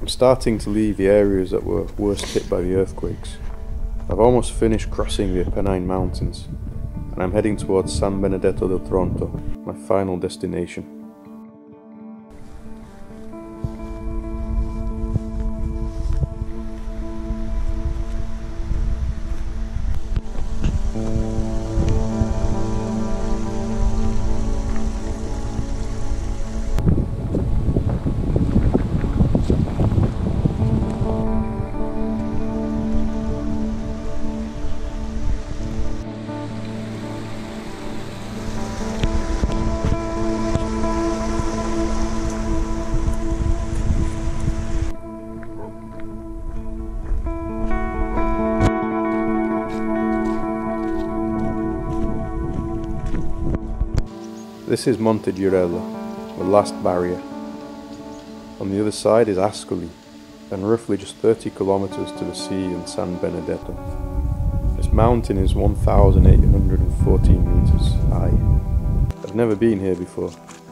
I'm starting to leave the areas that were worst hit by the earthquakes. I've almost finished crossing the Apennine Mountains, and I'm heading towards San Benedetto del Tronto, my final destination. This is Monte Girella, the last barrier. On the other side is Ascoli, and roughly just 30 kilometers to the sea in San Benedetto. This mountain is 1,814 meters high. I've never been here before.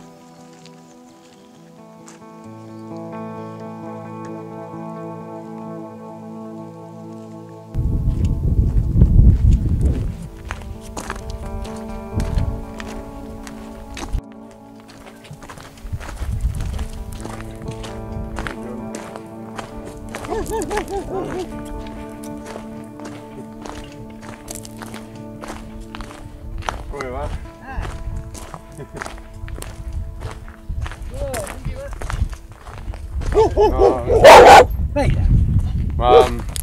Come va? Ma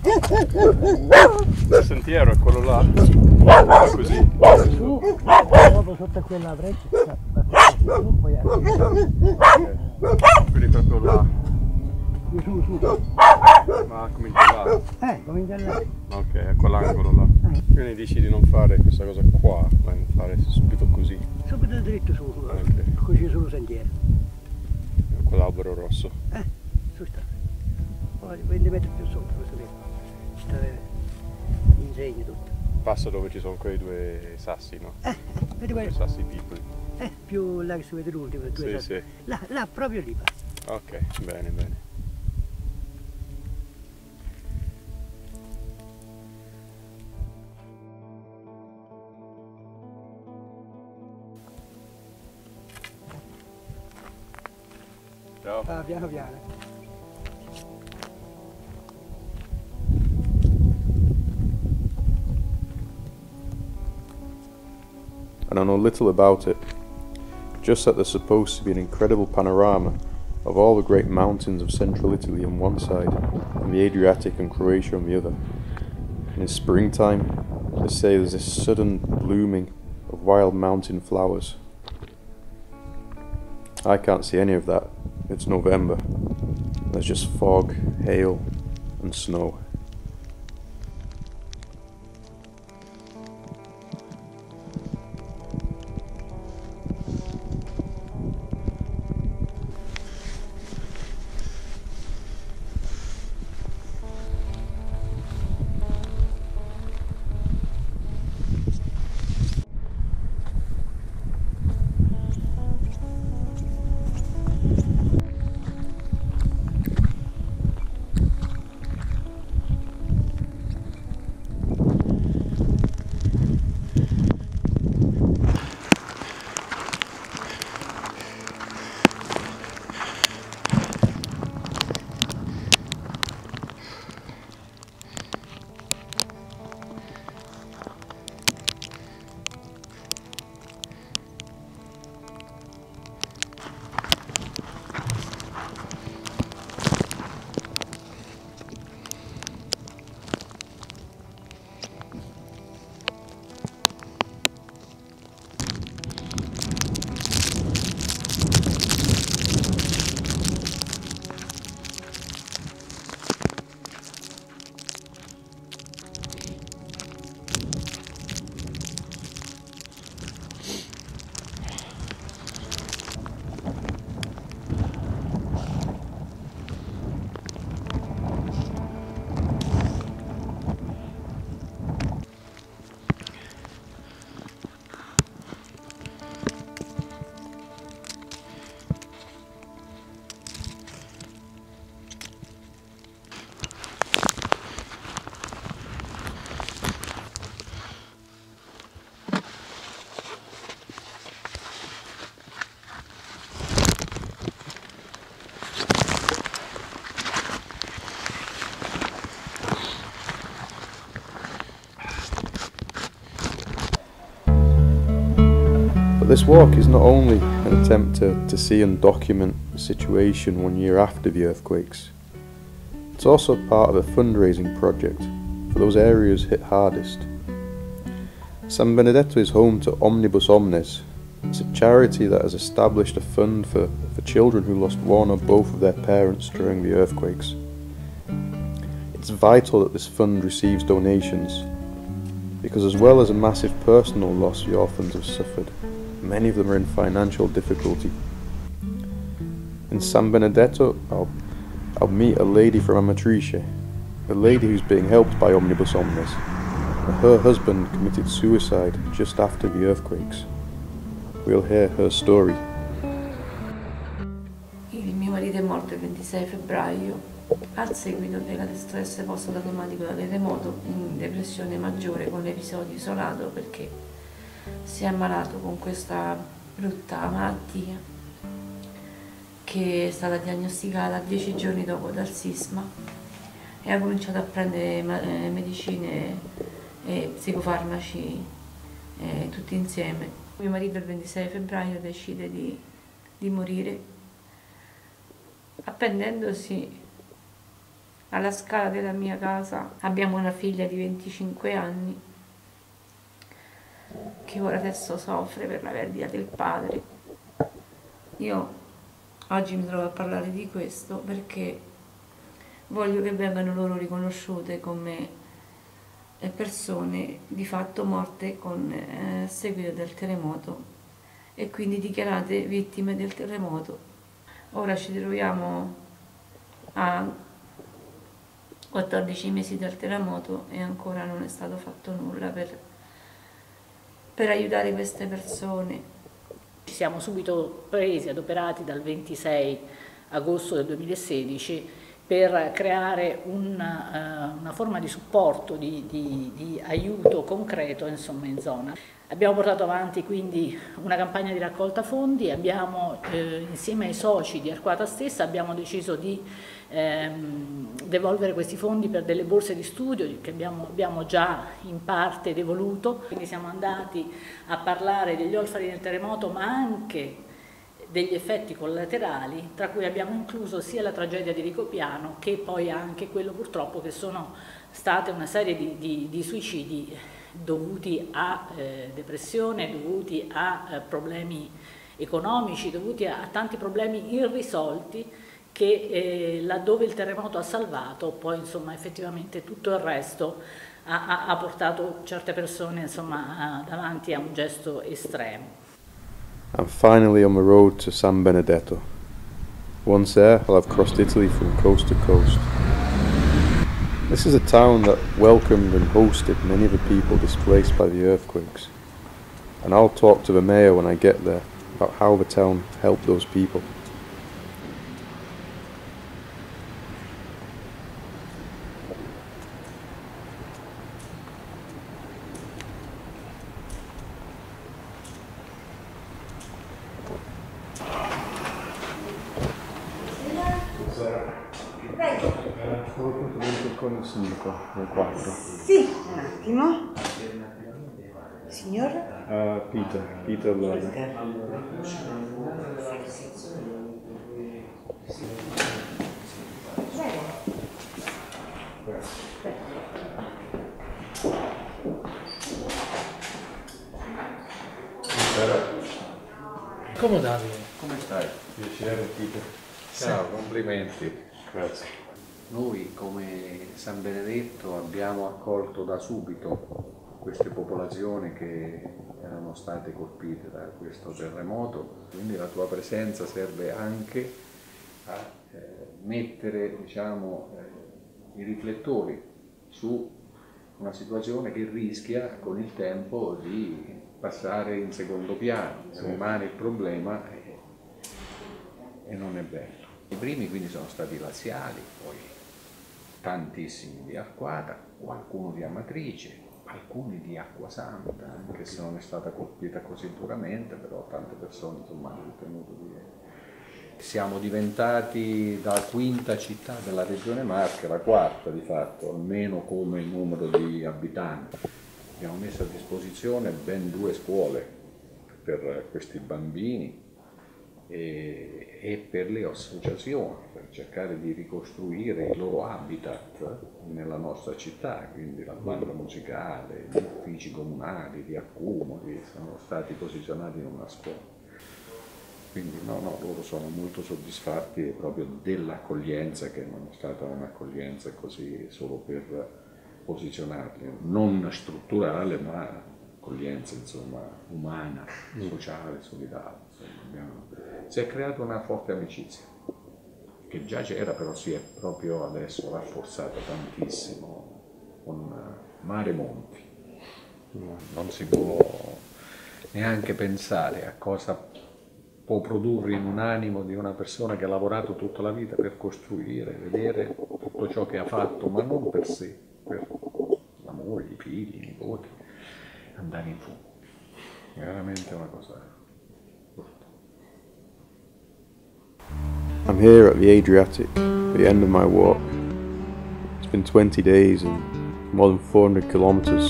il sentiero è quello là? Così? Proprio sotto quella breccia, poi quindi proprio là. su. Ma comincia là? Comincia là. Ok, a quell'angolo là. Quindi dici di non fare questa cosa qua, ma di fare subito così. Subito dritto su, Ok. così sullo sentiero. Quell'albero rosso. Su sta. Poi 20 metri più sopra, questo qui. Sta insegna tutto. Passa dove ci sono quei due sassi, no? Vedi Due quello? sassi piccoli. Più là che si vede l'ultimo, due Sì, sassi. sì. Là, proprio lì passa. Ok, bene, bene. Ciao. Piano piano. And I know little about it, just that there's supposed to be an incredible panorama of all the great mountains of central Italy on one side and the Adriatic and Croatia on the other. And in springtime, they say there's this sudden blooming of wild mountain flowers. I can't see any of that. It's November. There's just fog, hail, and snow. But this walk is not only an attempt to see and document the situation 1 year after the earthquakes, it's also part of a fundraising project for those areas hit hardest. San Benedetto is home to Omnibus Omnes. It's a charity that has established a fund for children who lost one or both of their parents during the earthquakes. It's vital that this fund receives donations, because as well as a massive personal loss the orphans have suffered, many of them are in financial difficulty. In San Benedetto, I'll meet a lady from Amatrice, a lady who's being helped by Omnibus Omnes. Her husband committed suicide just after the earthquakes. We'll hear her story. Il mio marito è morto il 26 febbraio al seguito del stress post-traumatico da terremoto, in depressione maggiore con l'episodio isolato, perché si è ammalato con questa brutta malattia che è stata diagnosticata 10 giorni dopo dal sisma, e ha cominciato a prendere medicine e psicofarmaci tutti insieme. Mio marito il 26 febbraio decide di morire appendendosi alla scala della mia casa. Abbiamo una figlia di 25 anni che ora adesso soffre per la perdita del padre. Io oggi mi trovo a parlare di questo perché voglio che vengano loro riconosciute come persone di fatto morte con seguito del terremoto e quindi dichiarate vittime del terremoto. Ora ci troviamo a 14 mesi dal terremoto e ancora non è stato fatto nulla per aiutare queste persone. Ci siamo subito presi, adoperati dal 26 agosto del 2016 per creare una forma di supporto, di aiuto concreto, insomma, in zona. Abbiamo portato avanti quindi una campagna di raccolta fondi, abbiamo insieme ai soci di Arquata stessa abbiamo deciso di devolvere questi fondi per delle borse di studio che abbiamo già in parte devoluto. Quindi siamo andati a parlare degli orfani del terremoto, ma anche degli effetti collaterali, tra cui abbiamo incluso sia la tragedia di Rigopiano che poi anche quello purtroppo che sono state una serie di suicidi dovuti a depressione, dovuti a problemi economici, dovuti a tanti problemi irrisolti che laddove il terremoto ha salvato, poi insomma effettivamente tutto il resto ha portato certe persone insomma davanti a un gesto estremo. I'm finally on the road to San Benedetto. Once there, I'll have crossed Italy from coast to coast. This is a town that welcomed and hosted many of the people displaced by the earthquakes. And I'll talk to the mayor when I get there about how the town helped those people. Con il sindaco, nel 4. Sì, un attimo. Signor? Peter Lada. Accomodatevi. Come stai? Piacere, Peter. Ciao, complimenti. Grazie. Noi come San Benedetto abbiamo accolto da subito queste popolazioni che erano state colpite da questo terremoto, quindi la tua presenza serve anche a mettere, diciamo, i riflettori su una situazione che rischia con il tempo di passare in secondo piano, rimane il problema e non è bello. I primi quindi sono stati laziali, poi tantissimi di Arquata, qualcuno di Amatrice, alcuni di Acquasanta, anche se non è stata colpita così duramente, però tante persone insomma hanno ritenuto di... Siamo diventati la quinta città della regione Marche, la quarta di fatto, almeno come numero di abitanti. Abbiamo messo a disposizione ben 2 scuole per questi bambini e per le associazioni, per cercare di ricostruire il loro habitat nella nostra città, quindi la banda musicale, gli uffici comunali di accumuli sono stati posizionati in una scuola. Quindi loro sono molto soddisfatti proprio dell'accoglienza, che non è stata un'accoglienza così solo per posizionarli, non strutturale, ma accoglienza insomma umana, sociale, solidale. Si è creata una forte amicizia, che già c'era, però si è proprio adesso rafforzata tantissimo con mare e monti. Non si può neanche pensare a cosa può produrre in un animo di una persona che ha lavorato tutta la vita per costruire, vedere tutto ciò che ha fatto, ma non per sé, per l'amore, i figli, i nipoti, andare in fumo. È veramente una cosa brutta. I'm here at the Adriatic, at the end of my walk. It's been 20 days and more than 400 kilometers.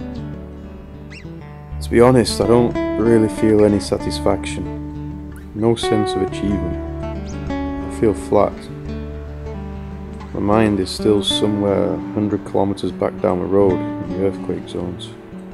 To be honest, I don't really feel any satisfaction. No sense of achievement. I feel flat. My mind is still somewhere 100 kilometers back down the road in the earthquake zones.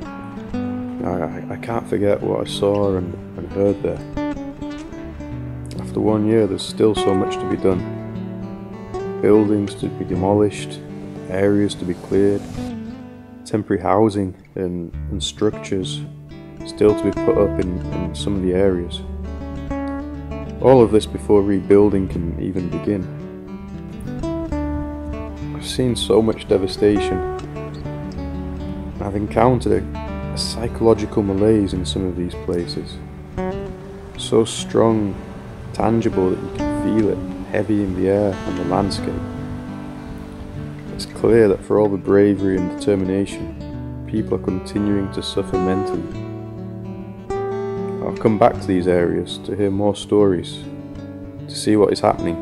I can't forget what I saw and heard there. After 1 year, there's still so much to be done. Buildings to be demolished, areas to be cleared, temporary housing and structures still to be put up in some of the areas. All of this before rebuilding can even begin. I've seen so much devastation. I've encountered a psychological malaise in some of these places. So strong, tangible that you can feel it, heavy in the air and the landscape. It's clear that for all the bravery and determination, people are continuing to suffer mentally. I'll come back to these areas to hear more stories, to see what is happening.